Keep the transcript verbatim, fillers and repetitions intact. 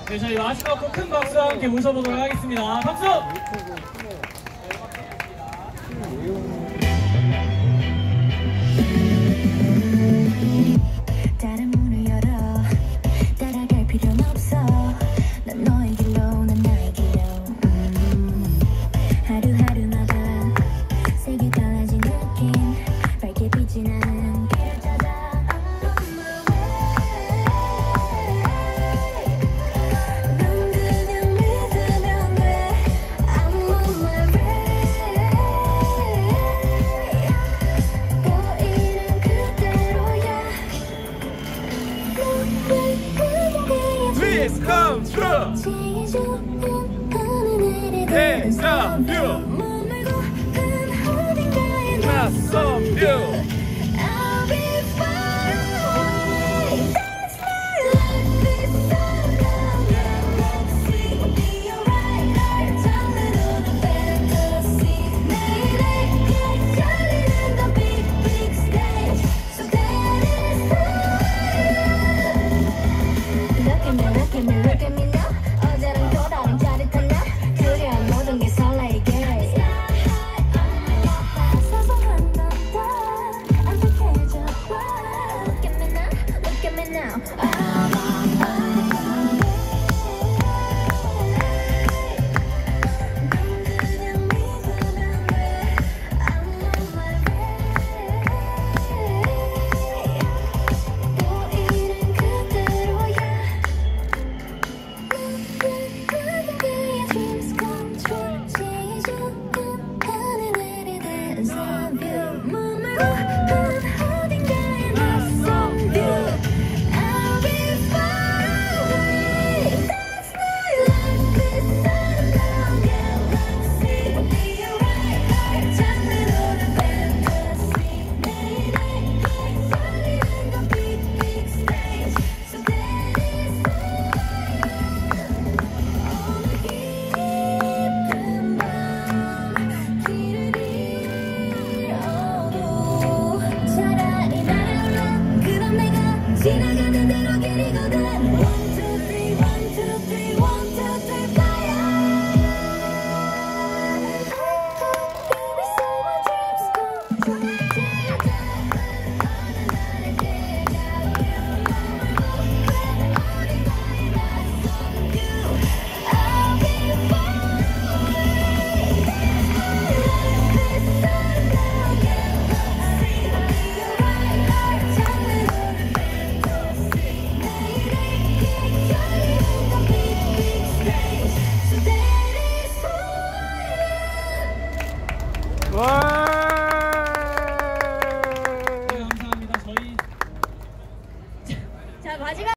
네, 저희 마지막 곡 큰 박수와 함께 모셔보도록 하겠습니다. 박수! 다른 문을 열어 따라갈 필요는 없어. 난 너의 길로 난 나의 길로. 음, 하루하루마다 색이 달라진 느낌. 밝게 빛이 나는 길을 찾아. Dreams come true. Hands up, you. Not some you. I'll be far away. That's my life. This sundown galaxy. Be alright. 날 잠들어도 fantasy. 내일의 열리는 the big big stage. So that is fire. Look at me, look at me, look at me now. 어제랑 또 다른 짜릿한 나. 그리한 모든 게 설레게. 사소한 것도 안락해져. Look at me now, look at me now. 그냥 믿으면 돼. I'm on my way. 또 이른 그대로야. 그의 dreams come true. 제일 좋은 하늘 내리 dance on you. 몸을 굽은 어딘가에 낯선 view. I'll be far away. That's my life. This sundown galaxy. Be alright. 날 잠들어도 fantasy. 내일의 열리는 the big big stage. So that is 깊은 밤 길을 잃어도 차라리 날아올라. 그럼 내가 지나가는 대로 길이거든. One two three one two three one two three fire. Baby, so my dreams come true. 제일 작은 어느 날의 길가요. 몸을 굽은 어딘가에 낯선 view. I'll be far away. That's my life. This sundown galaxy. Be alright. 날 잠들어도 fantasy. 내일의 열리는 the big big stage. So that is fire. 와. 네, 감사합니다. 저희 자, 마지막